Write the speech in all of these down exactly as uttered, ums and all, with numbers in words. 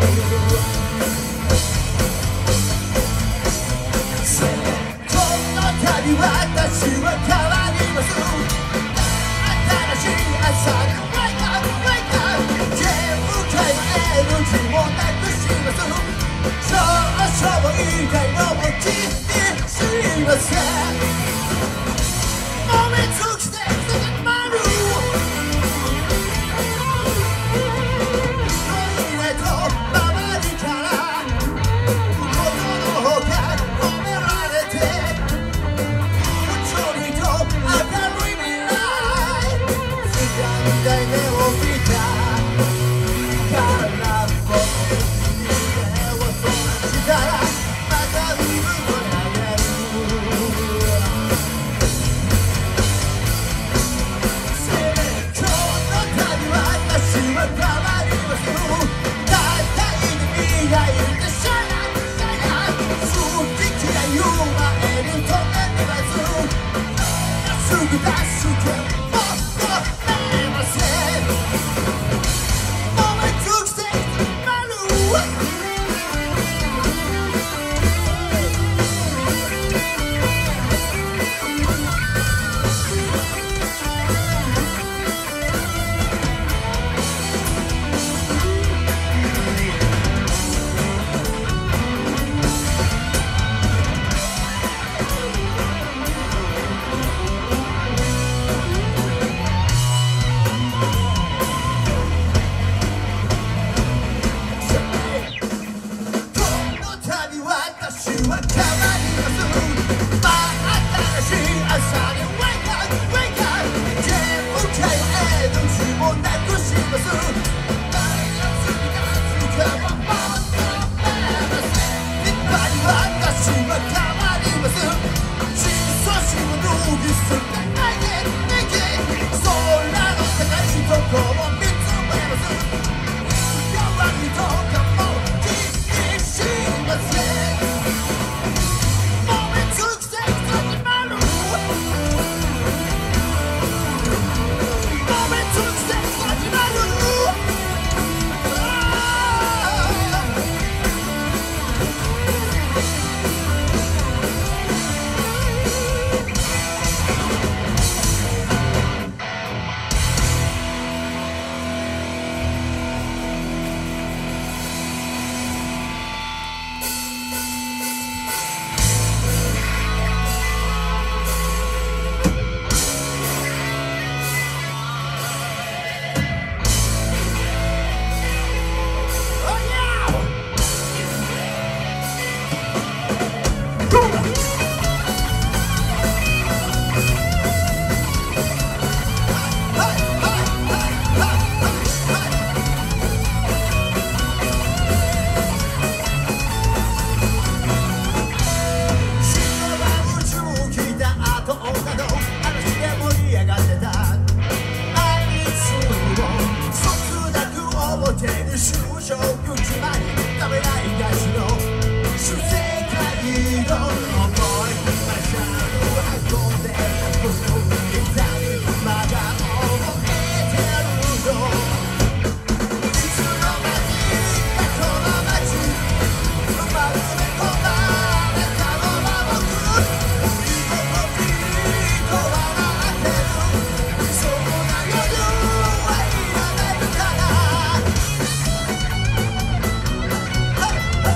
「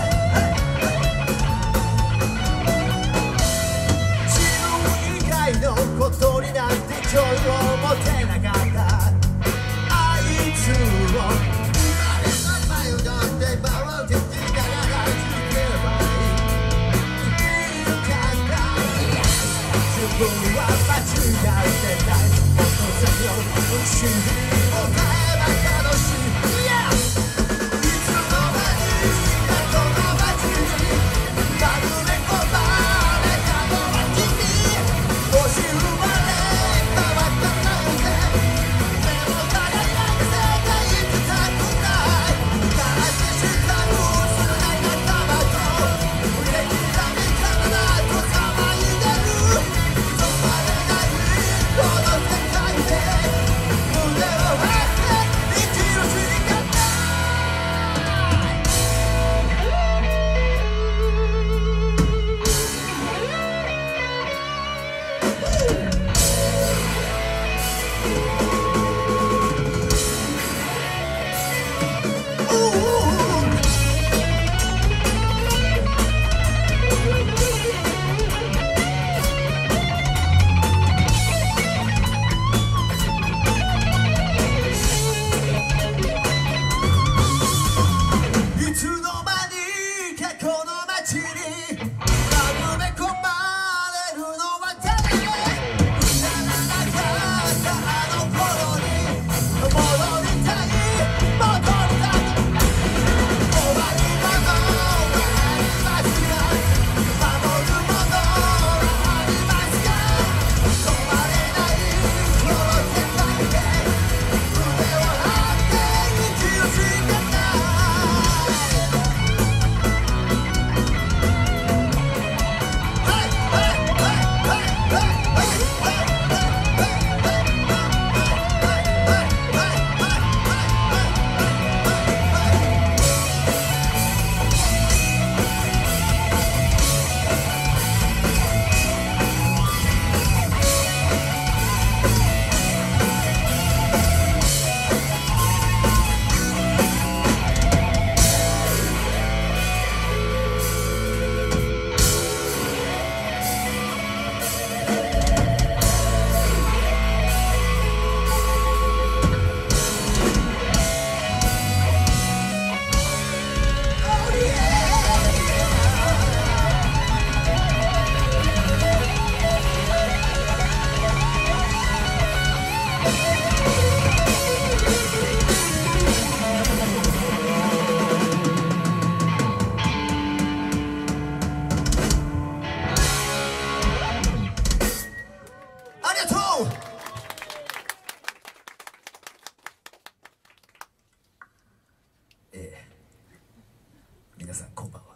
皆さんこんばんは。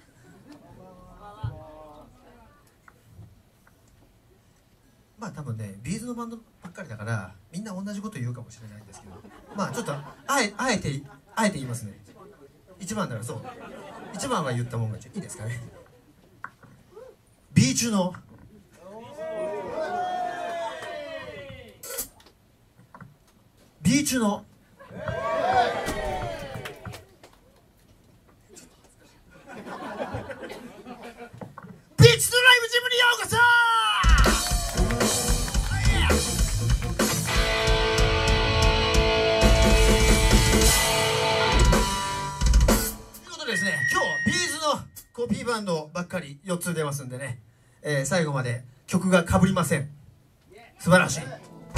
まあ多分ねビーズのバンドばっかりだからみんな同じこと言うかもしれないんですけど、まあちょっとあえあえてあえて言いますね。いちばんだからそういちばんは言ったもんがいいですかね。ビーチュのビーチュのビーチのライブジムにようこそ。ということでですね、今日ビーズのコピーバンドばっかりよっつ出ますんでね、えー、最後まで曲がかぶりません。素晴らしい。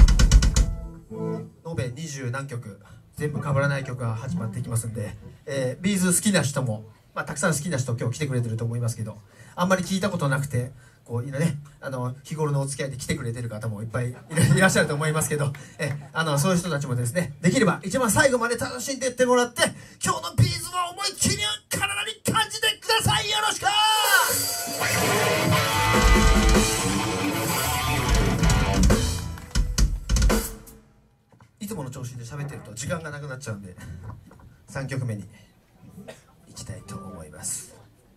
延べにじゅう何曲全部かぶらない曲が始まっていきますんで、えー、ビーズ好きな人も、まあ、たくさん好きな人今日来てくれてると思いますけど、あんまり聞いたことなくてこういろね、あの日頃のお付き合いで来てくれてる方もいっぱいいらっしゃると思いますけど、えあのそういう人たちもですね、できれば一番最後まで楽しんでいってもらって、今日のビーズを思いっきり体に感じてください。よろしく。いつもの調子で喋ってると時間がなくなっちゃうんでさんきょくめにいきたいと思います。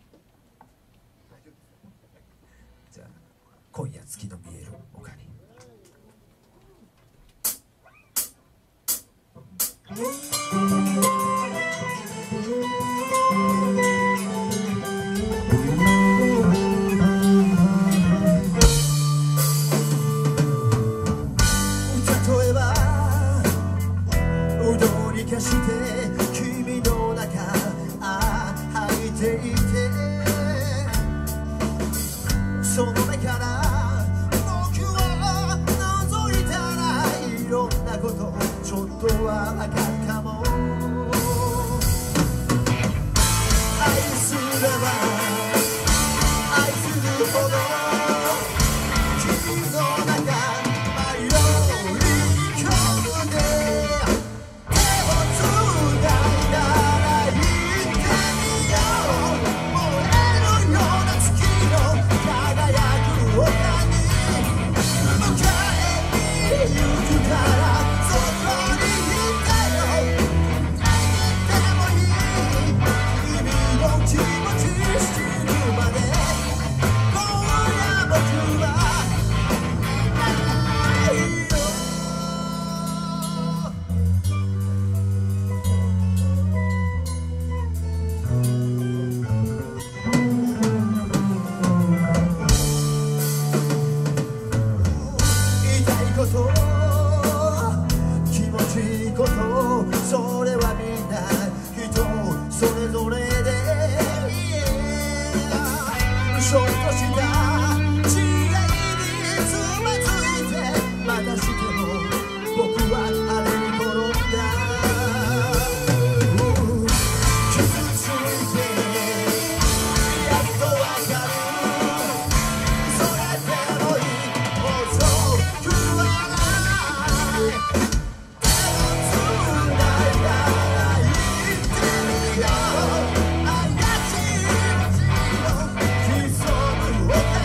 じゃあ今夜月の見える丘に。例えば踊り化して君の中あ入っていて、その目から僕を覗いたらいろんなことちょっとはわかるかも。愛すれば愛するほど君の中迷い込むで、手をつないだら行ってみよう。燃えるような月の輝く丘に迎えに行くから、そこにいてよ。何でもいい君の気持ち知るまで、今夜僕はないよ。言いたいこと気持ちいいこと、それはみんな人それぞれで、ちょっとした違いにつまずいてまたしても僕はあれに転んだ。傷ついてやっとわかる、それでもいい遅くはない。手をつないだら行ってみよう。怪しい街の潜む丘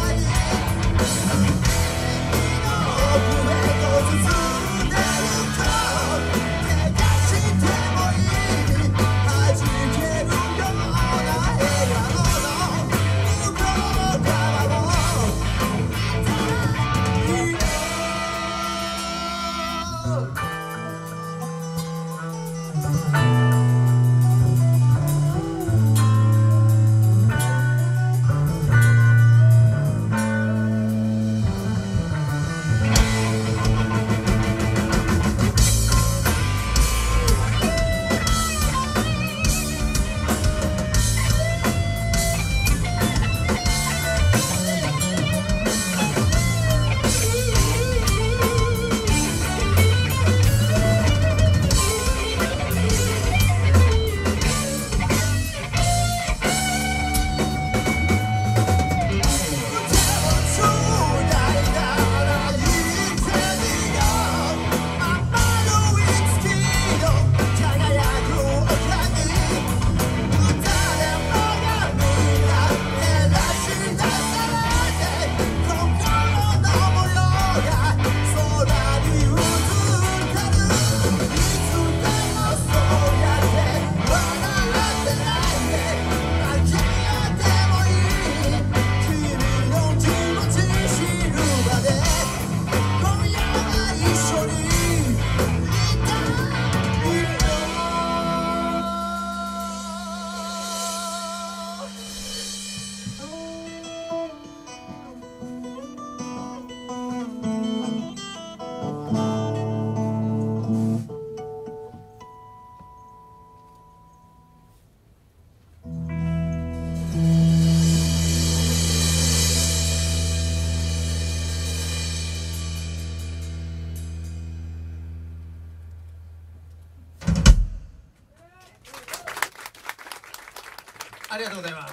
ありがとうございます。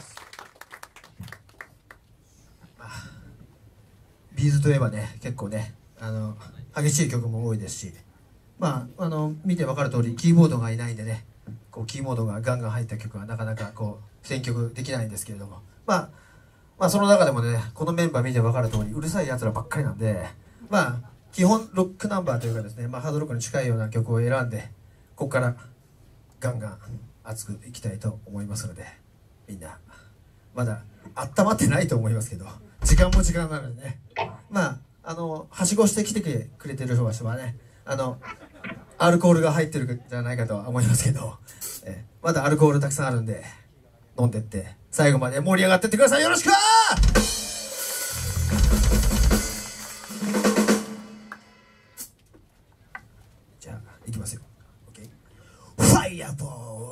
ビーズといえばね、結構ね、あの激しい曲も多いですし、まああの見て分かる通りキーボードがいないんでね、こうキーボードがガンガン入った曲はなかなかこう選曲できないんですけれども、まあまあその中でもね、このメンバー見て分かる通りうるさいやつらばっかりなんで、まあ基本ロックナンバーというかですね、まあハードロックに近いような曲を選んで、ここからガンガン熱くいきたいと思いますので、みんなまだ温まってないと思いますけど、時間も時間なのでね、まああのはしごしてきてくれてる人はね、あのアルコールが入ってるんじゃないかとは思いますけど、えまだアルコールたくさんあるんで飲んでって最後まで盛り上がってってください。よろしく。じゃあいきますよ。 OK、 ファイアボール。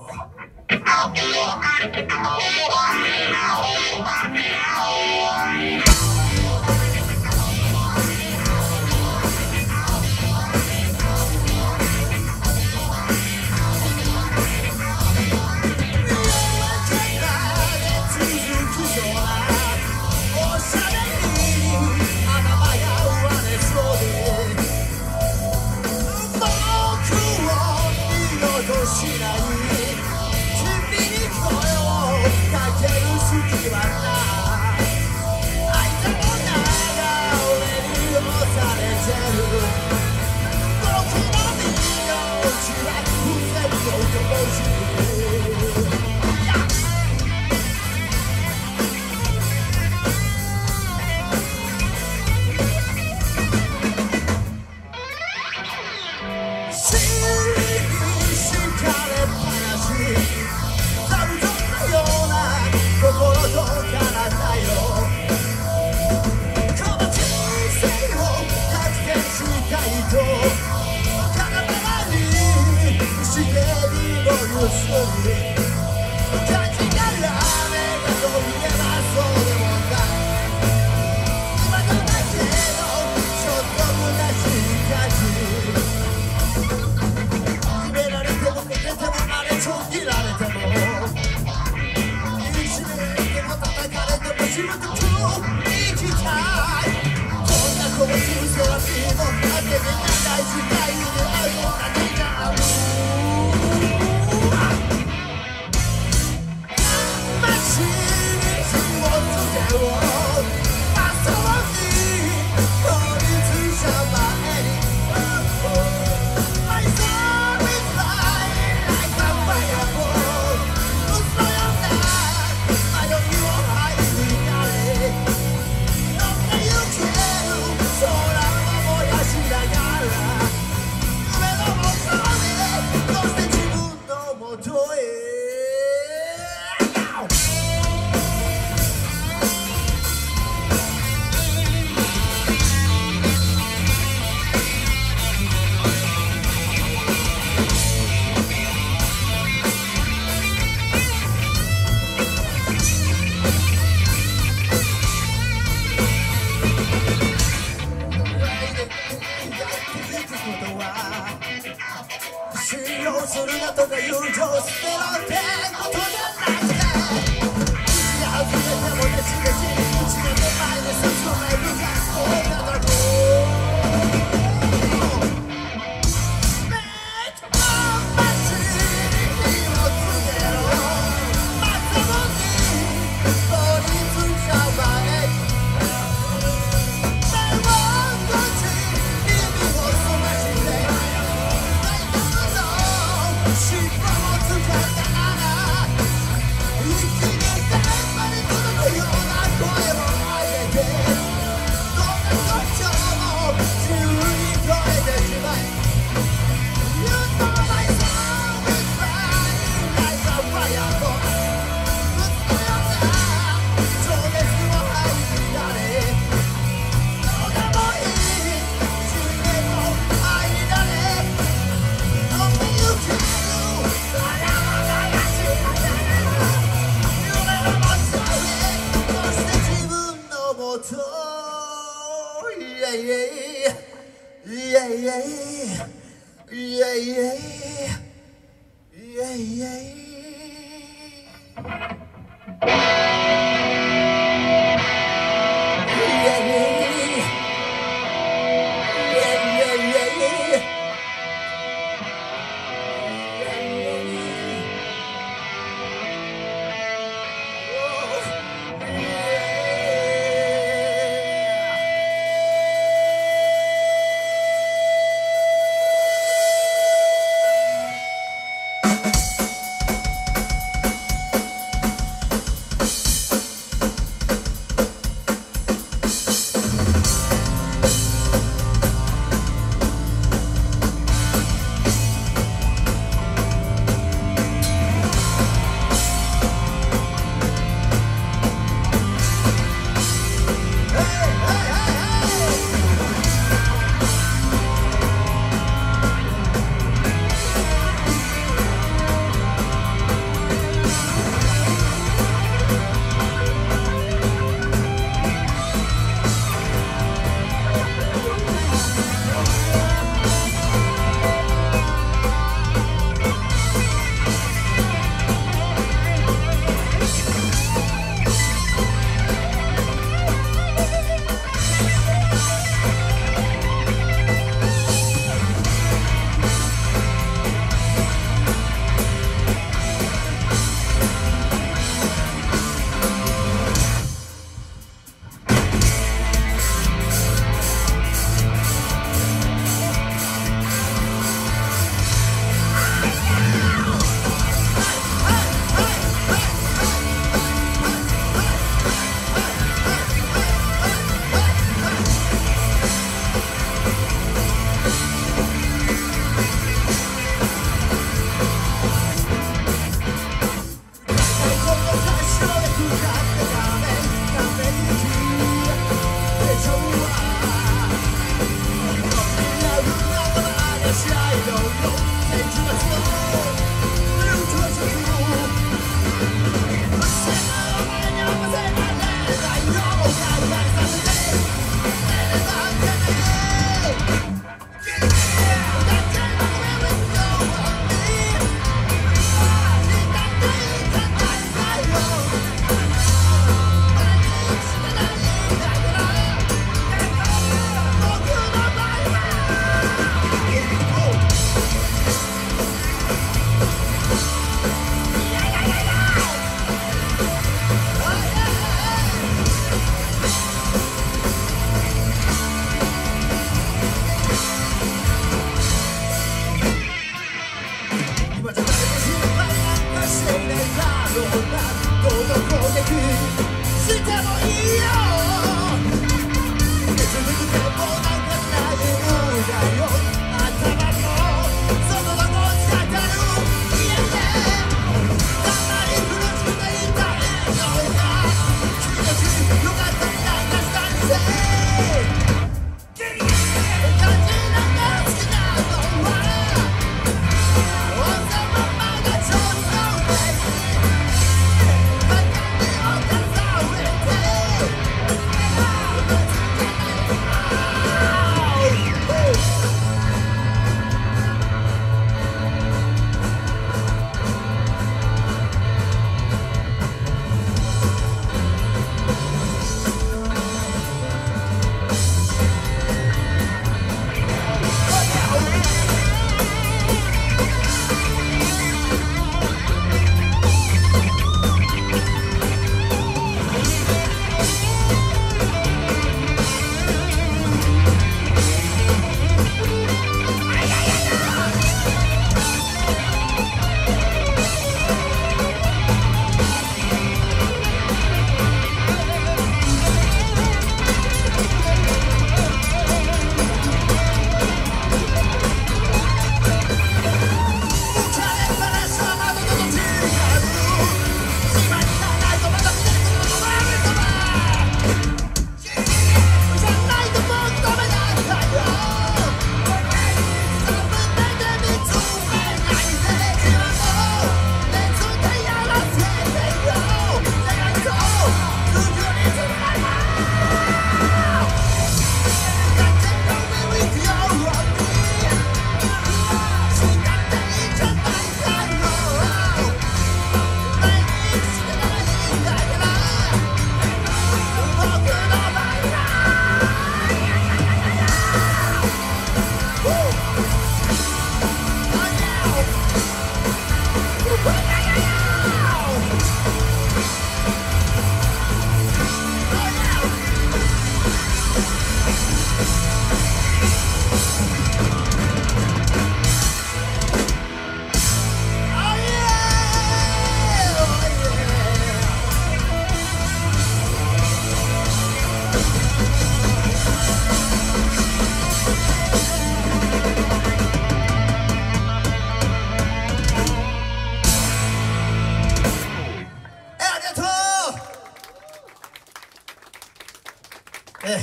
え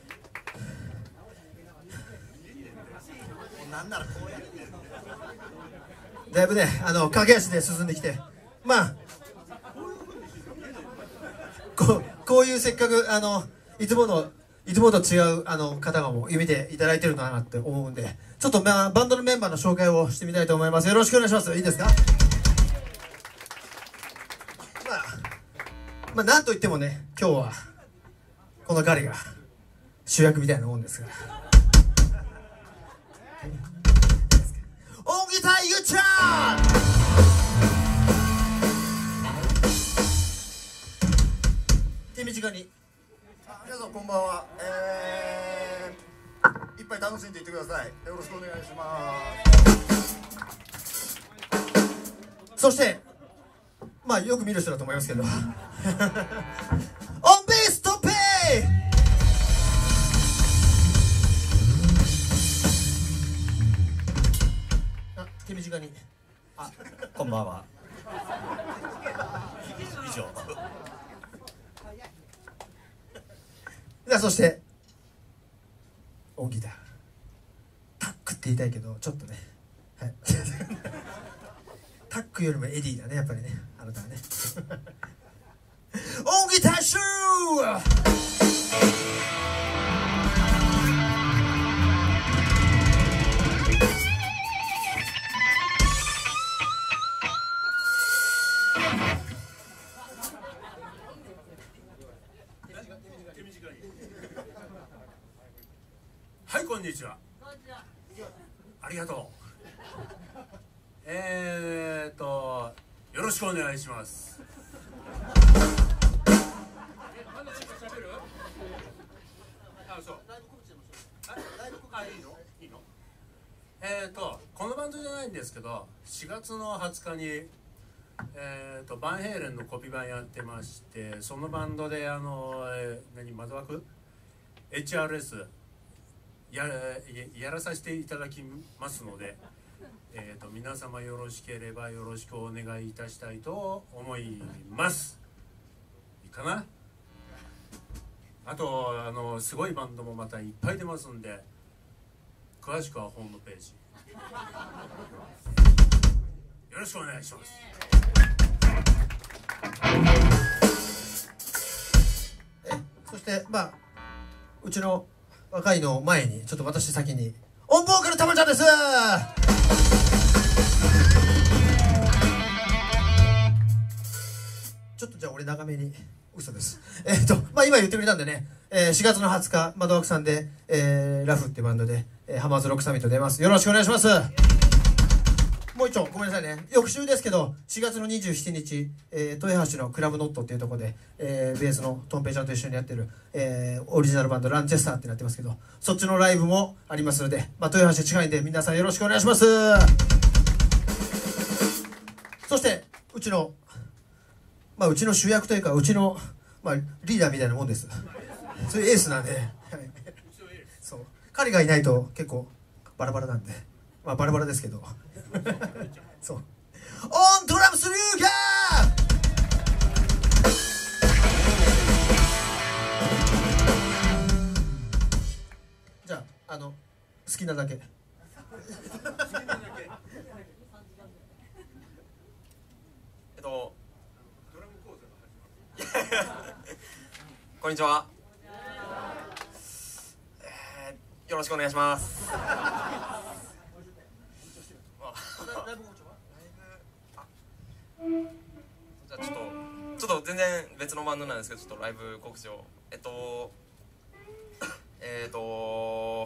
え、なんならこうやってだいぶね、あの駆け足で進んできて、まあこう、こういうせっかくあのいつものいつもと違うあの方がも見ていただいてるのかなって思うんで、ちょっと、まあ、バンドのメンバーの紹介をしてみたいと思います。よろしくお願いします。いいですか？まあ、まあ、なんといってもね、今日はこの彼が主役みたいなもんですから。音ギターゆうちゃん、手短に。 皆さんこんばんは。えー、いっぱい楽しんでいってください。よろしくお願いします。 そしてまあよく見る人だと思いますけどオンベーストペイ、あ、手短に。 あ、こんばんは。以上。 じゃあそして音ギタータックって言いたいけどちょっとね、はい、タックよりもエディだね、やっぱりね、あなたはね音ギターシュー、 はい、こんにちは。ありがとう。えーっと、よろしくお願いします。あ、そう。あ、いいの？いいの？えーっと、このバンドじゃないんですけど、しがつのはつかにえー、とバンヘイレンのコピー版やってまして、そのバンドであの、えー、何窓枠 エイチアールエス や, やらさせていただきますので、えー、と皆様よろしければよろしくお願いいたしたいと思います。いいかな。あとあのすごいバンドもまたいっぱい出ますんで、詳しくはホームページよろしくお願いします。 えそしてまあうちの若いの前にちょっと私先にオンボーカルたまちゃんです。ちょっとじゃあ俺長めに嘘です。えっとまあ今言ってくれたんでね、えー、しがつのはつか窓枠さんで、えー、ラフってバンドで、えー、ハマーズロックサミット出ます。よろしくお願いします。もう一丁ごめんなさいね。翌週ですけどしがつのにじゅうしちにち、えー、豊橋のクラブノットっていうところで、えー、ベースのトンペイちゃんと一緒にやってる、えー、オリジナルバンドランチェスターってなってますけど、そっちのライブもありますので、まあ、豊橋近いんで皆さんよろしくお願いします。そしてうちのまあうちの主役というかうちの、まあ、リーダーみたいなもんです。そういうエースなんで、はい、そう彼がいないと結構バラバラなんで、まあバラバラですけどそうオントラムスリューガー。じゃああの好きなだけえっとこんにちは、えー、よろしくお願いします。じゃあちょっとちょっと全然別のバンドなんですけど、ちょっとライブ告知をえっとえっと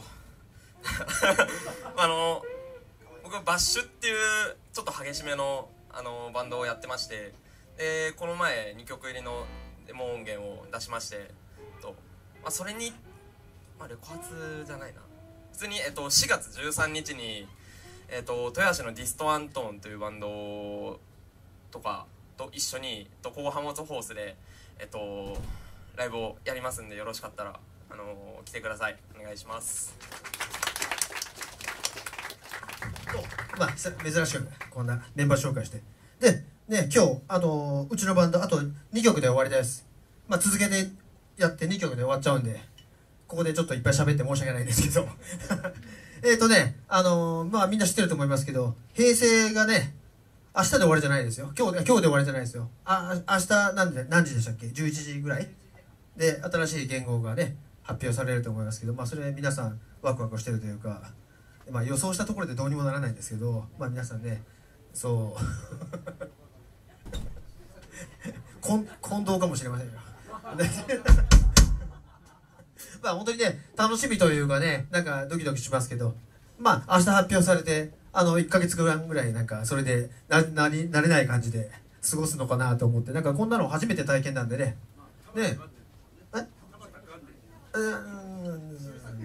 あの僕バッシュっていうちょっと激しめのあのバンドをやってまして、でこの前にきょく入りのデモ音源を出しまして、と、まあ、それに、まあ、レコ発じゃないな普通に、えっと、しがつじゅうさんにちに、えっと、豊橋のディストアントーンというバンドとかと一緒にコーハモツホースで、えっと、ライブをやりますんで、よろしかったら、あのー、来てください。お願いします。 まあ珍しくこんなメンバー紹介して、でね今日あのー、うちのバンドあとにきょくで終わりです。まあ続けてやってにきょくで終わっちゃうんで、ここでちょっといっぱい喋って申し訳ないんですけどえっとねあのー、まあみんな知ってると思いますけど、平成がね明日で終わりじゃないですよ。今日で今日で終わりじゃないですよ。あ明日何時何時でしたっけ？じゅういちじぐらいで新しい言語がね発表されると思いますけど、まあそれ皆さんワクワクしてるというか、まあ予想したところでどうにもならないんですけど、まあ皆さんねそう混同かもしれませんよまあ本当にね楽しみというかね、なんかドキドキしますけど、まあ明日発表されてあのいっかげつぐらいなんかそれでななり慣れない感じで過ごすのかなと思って、なんかこんなの初めて体験なんでね。ねええうん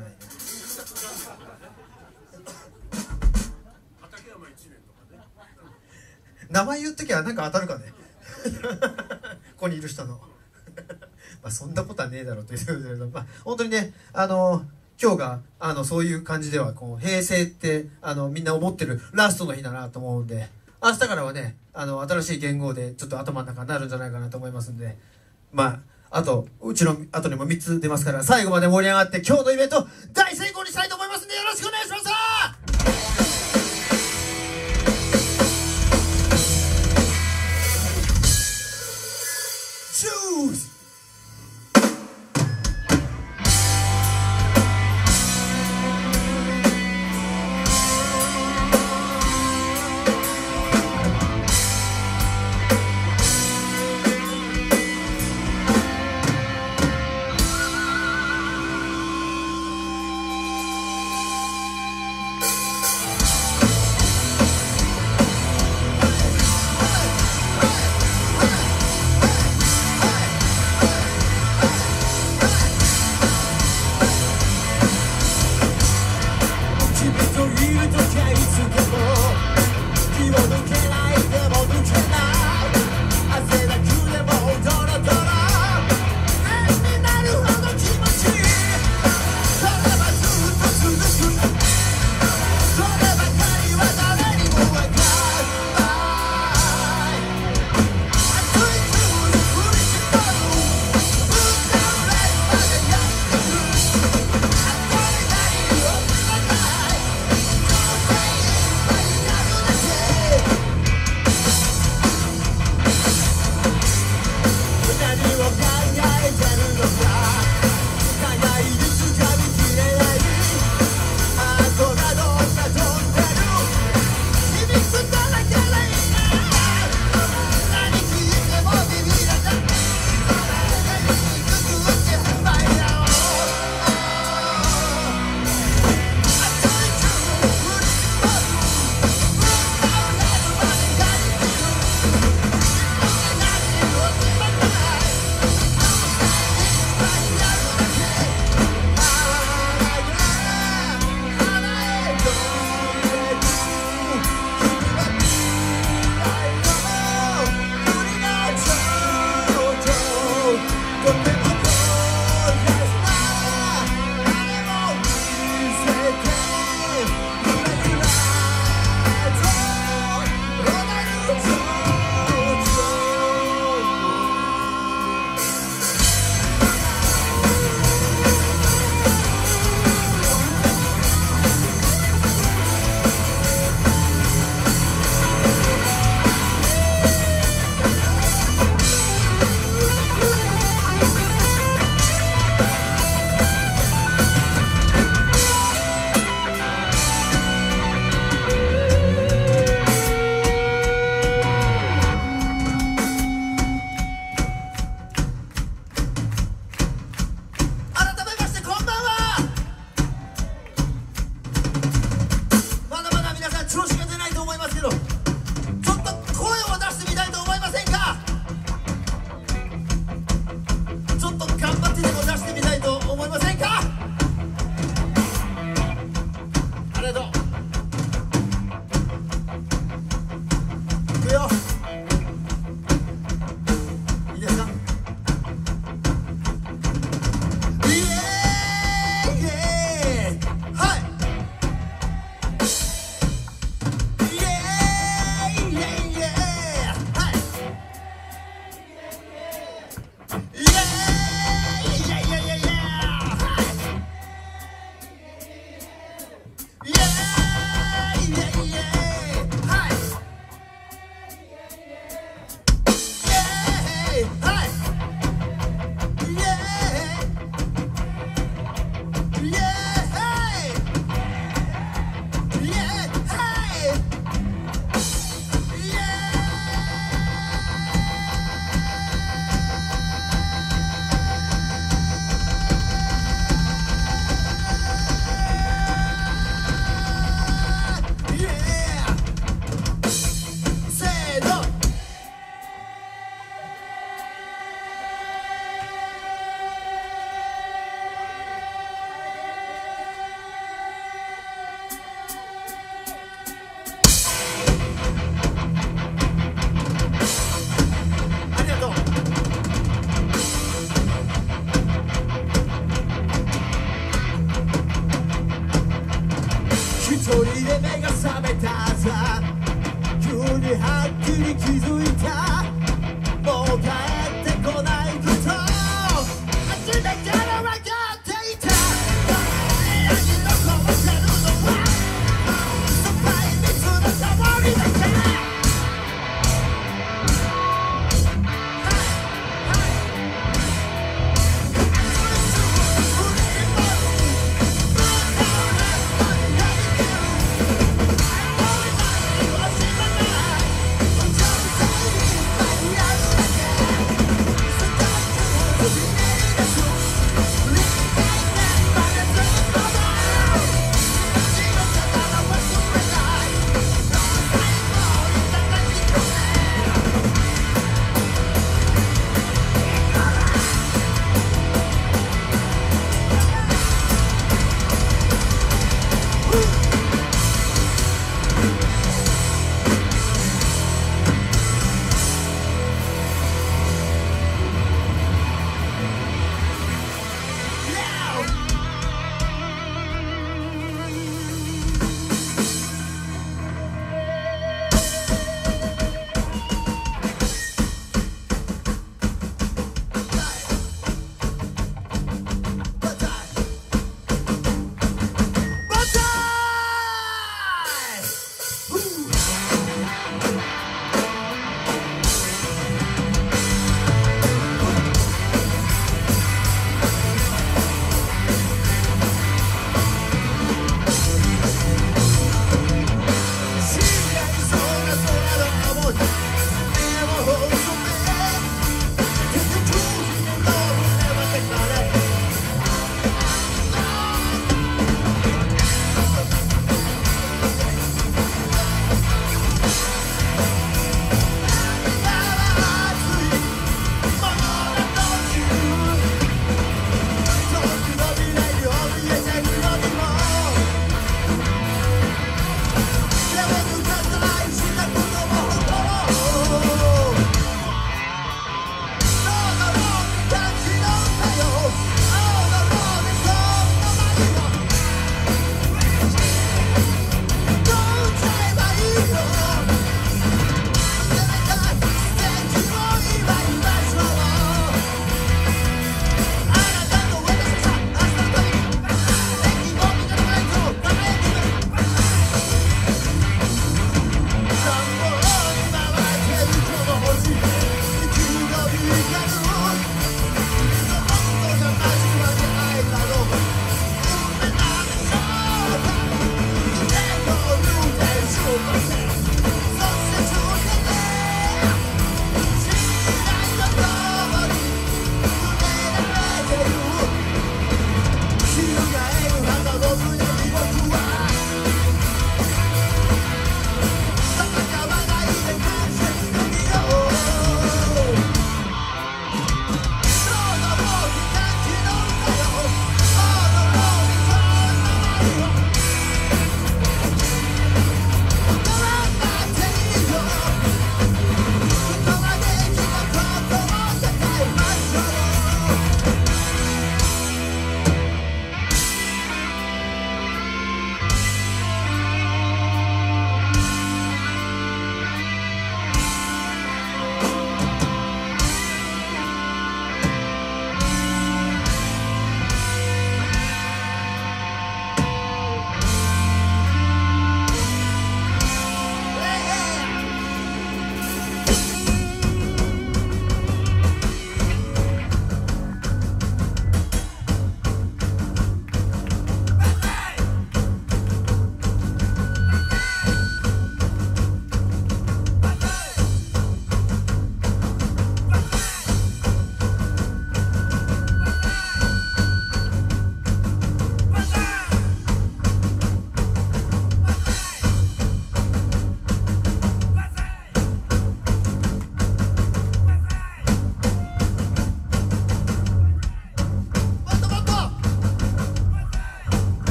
名前言っときゃなんか当たるかねここにいる人のまあそんなことはねえだろうという、まあ、本当にねあの今日があのそういう感じではこう平成ってあのみんな思ってるラストの日だなと思うんで、明日からはねあの新しい言語でちょっと頭の中になるんじゃないかなと思いますんで、まああとうちの後にもみっつ出ますから、最後まで盛り上がって今日のイベント大成功にしたいと思いますんで、よろしくお願いします。Choose!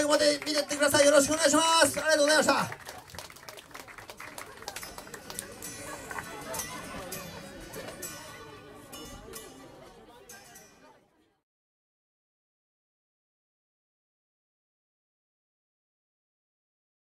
まで見てってください。よろしくお願いします。ありがとうございました。